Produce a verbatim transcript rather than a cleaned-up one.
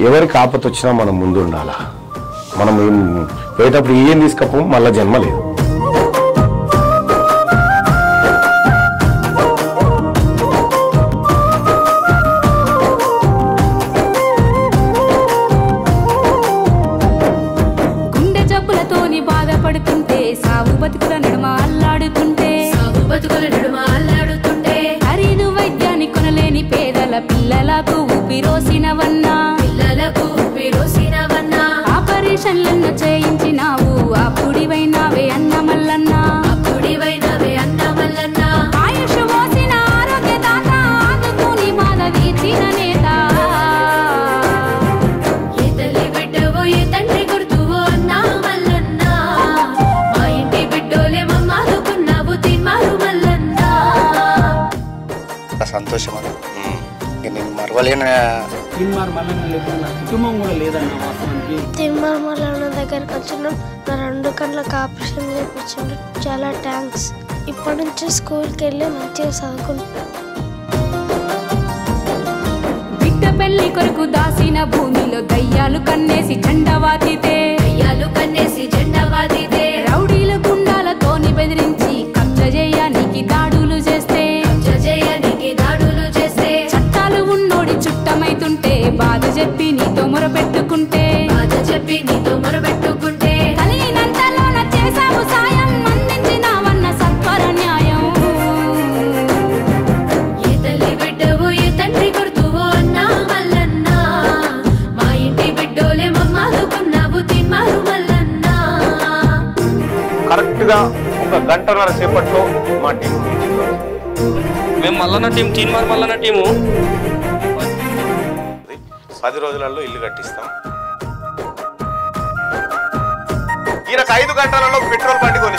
ఎవరికి ఆపత వచ్చినా మనం ముందు ఉండాలా. మనం పోయేటప్పుడు ఏం తీసుకపోం, మళ్ళా జన్మ లేదు. గుండె జబ్బులతోని బాధపడుతుంటే, సాగు బతుకుల నడుమ అల్లాడుతుంటే సాగు బతుకుల నడుమ అల్లాడుతుంటే ఖరీదు వైద్యాన్ని కొనలేని పేదల పిల్లలకు ఊపిరోసినవన్నా పిల్లలకు ఊపిరోసినవన్నా ఆపరేషన్లను చేయించినావు అప్పుడివైనావే అన్న మల్లన్నా అప్పుడివైనావే అన్న మల్లన్నా ఆయుష్ మోసిన ఆరోగ్య దాత ఆదుకుని బాధ తీర్చిన నేత ఏ తల్లి బిడ్డవో ఏ తండ్రి గుర్తువో అన్నా మల్లన్నా మా ఇంటి బిడ్డోలే మమ్మాదుకున్నావు తిమ్మారు మల్లన్నా. సంతోషం అన్న, నేను మరవలేని తిన్మార్ మల్లన్న లేకుండా కుటుంబం కూడా లేదన్న. వాస్తవానికి తిన్మార్ మల్లన్న దగ్గరకు వచ్చినాం, నా రెండు కళ్ళకి ఆపరేషన్ చేయించిండు. చాలా థ్యాంక్స్. ఇప్పటి నుంచి స్కూల్కి వెళ్ళి మంచిగా చదువుకుంటాం. బిడ్డ పెళ్లి కొరకు దాసిన భూమిలో దయ్యాలు కన్నేసి జెండవాతితే దయ్యాలు కన్నేసి జెండవాతితే రౌడీల గుండాలతోని బెదిరించి కబ్జ చేయడానికి దాడులు చేస్తే కబ్జ చేయడానికి దాడులు చేస్తే చట్టాలు ఉన్నోడి చుట్టమైతుంటే బాధ చెప్పి నీతో మొరపెట్టుకుంటే బాధ చెప్పి నీతో మొరపెట్టుకుంటే కలిగినంతలోన చేసావు సాయం అందించినావన్న సత్వర న్యాయం. ఏ తల్లి బిడ్డవో ఏ తండ్రి గుర్తువో అన్నా మల్లన్నా మా ఇంటి బిడ్డోలే మమ్మాదుకున్నావు తిమ్మారు మల్లన్నా. కరెక్ట్ గా ఒక గంటన్నర సేపట్లో మా టీం మేము మల్లన్న టీం తీన్మార్ మల్లన్న టీము పది రోజులలో ఇల్లు కట్టిస్తాం. ఈయనకు ఐదు గంటలలో పెట్రోల్ బండి